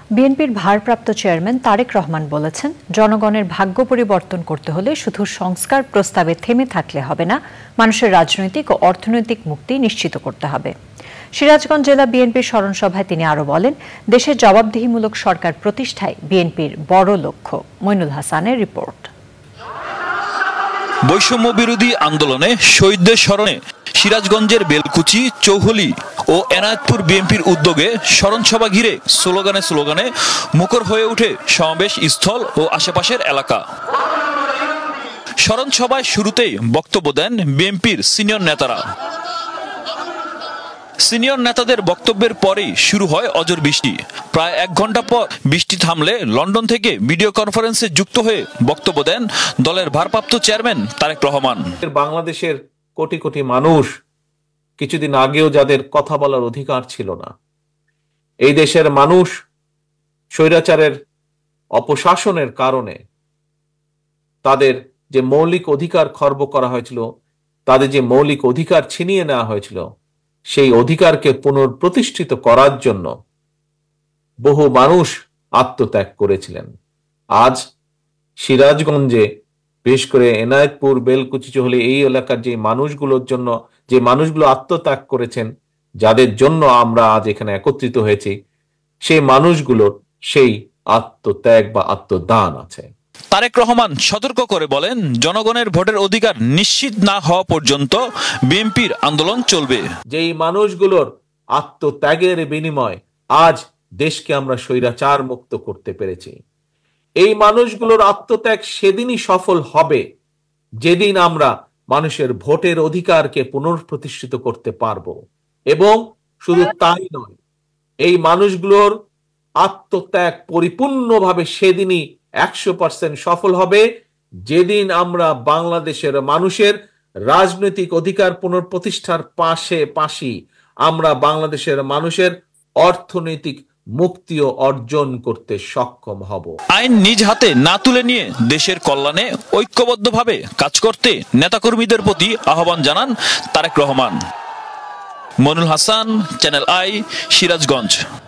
বিএনপির ভারপ্রাপ্ত চেয়ারম্যান তারেক রহমান বলেছেন, জনগণের ভাগ্য পরিবর্তন করতে হলে শুধু সংস্কার প্রস্তাবে থেমে থাকলে হবে না, মানুষের রাজনৈতিক ও অর্থনৈতিক মুক্তি নিশ্চিত করতে হবে। সিরাজগঞ্জ জেলা বিএনপির স্মরণ সভায় তিনি আরও বলেন, দেশের জবাবদিহিমূলক সরকার প্রতিষ্ঠায় বিএনপির বড় লক্ষ্য। মইনুল হাসানের রিপোর্ট। বৈষম্য বিরোধী আন্দোলনে শহীদদের স্মরণে সিরাজগঞ্জের বেলকুচি, চৌহলি ও এনায়েতপুর বিএনপির উদ্যোগে স্মরণ সভা ঘিরে স্লোগানে মুখর হয়ে ওঠে সমাবেশ স্থল ও আশেপাশের এলাকা। স্মরণ সভায় শুরুতেই বক্তব্য দেন বিএনপির সিনিয়র নেতারা। সিনিয়র নেতাদের বক্তব্যের পরেই শুরু হয় অঝোর বৃষ্টি। প্রায় 1 ঘন্টা পর বৃষ্টি থামলে লন্ডন থেকে ভিডিও কনফারেন্সে যুক্ত হয়ে বক্তব্য দেন দলের ভারপ্রাপ্ত চেয়ারম্যান তারেক রহমান। বাংলাদেশের কোটি কোটি মানুষ কিছুদিন আগেও যাদের কথা বলার অধিকার ছিল না, এই দেশের মানুষ স্বৈরাচারের অপশাসনের কারণে তাদের যে মৌলিক অধিকার খর্ব করা হয়েছিল, তাদের যে মৌলিক অধিকার ছিনিয়ে নেওয়া হয়েছিল, সেই অধিকারকে পুনঃপ্রতিষ্ঠিত করার জন্য বহু মানুষ আত্মত্যাগ করেছিলেন। আজ সিরাজগঞ্জে, বিশেষ করে এনায়েতপুর, বেলকুচি, চৌহলি এই এলাকার যে মানুষগুলোর জন্য, যে মানুষগুলো আত্মত্যাগ করেছেন, যাদের জন্য আমরা আজ এখানে একত্রিত হয়েছি, সেই মানুষগুলোর সেই আত্মত্যাগ বা আত্মদান আছে। তারেক রহমান সতর্ক করে বলেন, জনগণের ভোটের অধিকার নিশ্চিত না হওয়া পর্যন্ত বিএনপির আন্দোলন চলবে। যেই মানুষগুলোর আত্মত্যাগের বিনিময় আজ দেশকে আমরা স্বৈরাচার মুক্ত করতে পেরেছি, এই মানুষগুলোর আত্মত্যাগ সেদিনই সফল হবে যেদিন আমরা মানুষের ভোটের অধিকারকে পুনঃপ্রতিষ্ঠিত করতে পারবো। এবং শুধু তাই নয়, এই মানুষগুলোর আত্মত্যাগ পরিপূর্ণভাবে সেদিনই 100% সফল হবে যেদিন আমরা বাংলাদেশের মানুষের রাজনৈতিক অধিকার পুনঃপ্রতিষ্ঠার পাশাপাশি আমরা বাংলাদেশের মানুষের অর্থনৈতিক মুক্তিও অর্জন করতে সক্ষম হব। আইন নিজ হাতে না তুলে নিয়ে দেশের কল্যাণে ঐক্যবদ্ধভাবে কাজ করতে নেতাকর্মীদের প্রতি আহ্বান জানান তারেক রহমান। Mainul Hasan, channel I, Sirajganj.